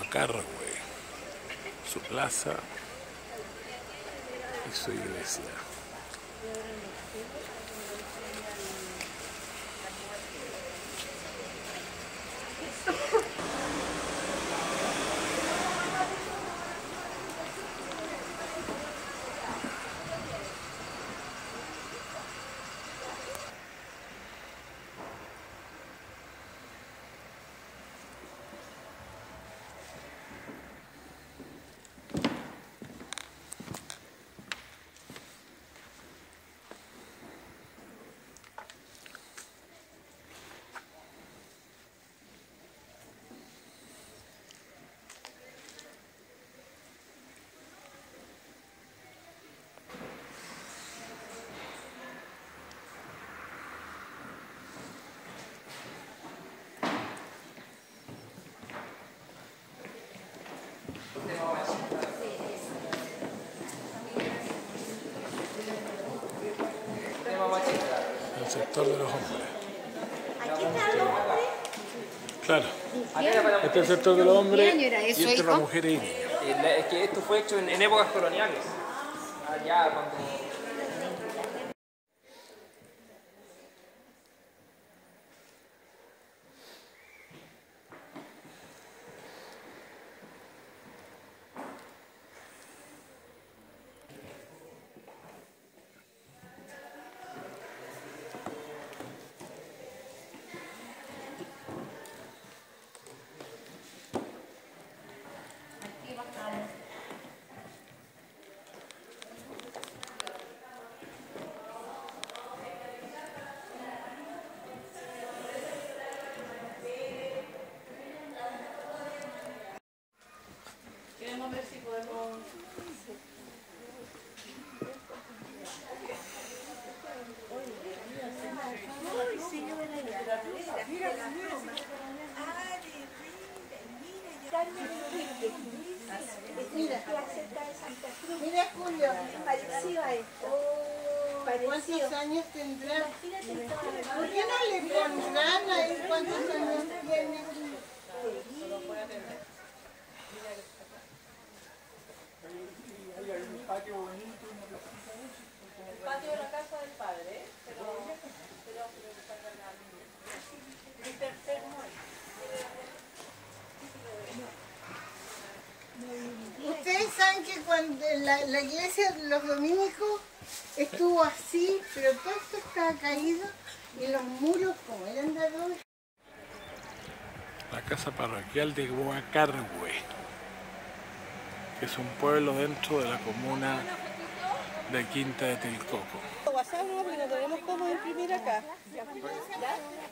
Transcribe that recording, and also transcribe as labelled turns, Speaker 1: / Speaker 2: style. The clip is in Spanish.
Speaker 1: Guacarwe, su plaza y su iglesia. El sector de los hombres.
Speaker 2: ¿Aquí están los hombres?
Speaker 1: Claro. Este es el sector de los hombres y este es las mujeres y niños.
Speaker 3: Es que esto fue hecho en épocas coloniales. Allá cuando...
Speaker 2: Queremos ver si podemos...
Speaker 4: Mira Julio,
Speaker 2: Parecido a esto.
Speaker 4: ¿cuántos años tendrá? ¿Por qué no le pondrán ahí cuántos años tiene?
Speaker 2: El patio de la casa del padre,
Speaker 4: Ustedes saben que cuando la iglesia de los dominicos estuvo así, pero todo esto estaba caído y los muros como eran de adobe.
Speaker 1: La casa parroquial de Guacarwe, que es un pueblo dentro de la comuna de Quinta de Tilcoco.
Speaker 4: WhatsApp no, pero no tenemos cómo imprimir acá.